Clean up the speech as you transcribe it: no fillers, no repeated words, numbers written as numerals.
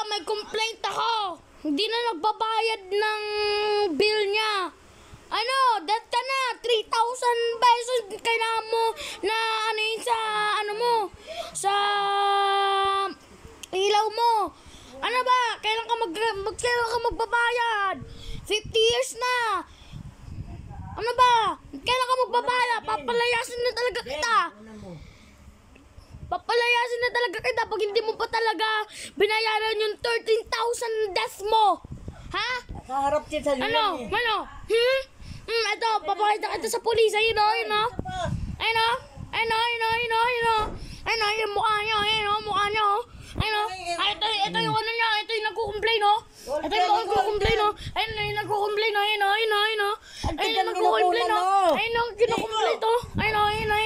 may complaint ako. Hindi na nagbabayad ng bill niya. Ano, debt ka na. 3,000 pesos kailangan mo na ano yun sa ano mo. Sa ilaw mo. Ano ba? Kailan ka magbabayad? 50 years na. Ano ba? Kailan ka magbabayad? Papalayasin na talaga kita. Papalayasin na talaga kita pag hindi mo pa talaga binayaran yung 13,000 death mo. Ha? Kaharap din sa Ano? Ano? Ito, papakita kita sa pulis. Ayun o, ayun o. Ayun o. Ayun o, ayun o, ayun o, ayun o. Ayun o, yung mukha niyo, ayun o, mukha niyo. Ayun o. Ito yung ano niya, ito yung nagkukomplain o. Ito yung nagkukomplain o. Ayun yung nagkukomplain o, ayun o, ayun o, ayun o. Ayun yung nagkukomplain o. Ayun yung kinukomplain o. Ayun o, ayun o,